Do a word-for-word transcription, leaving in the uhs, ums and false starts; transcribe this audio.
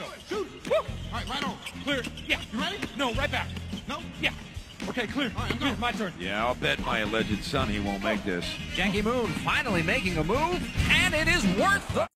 go. Shoot. Woo. All right, right on. Clear. Yeah. You ready? No, right back. No? Yeah. Okay, clear. All right, I'm going. My turn. Yeah, I'll bet my alleged son he won't make this. Janky Moon finally making a move, and it is worth the...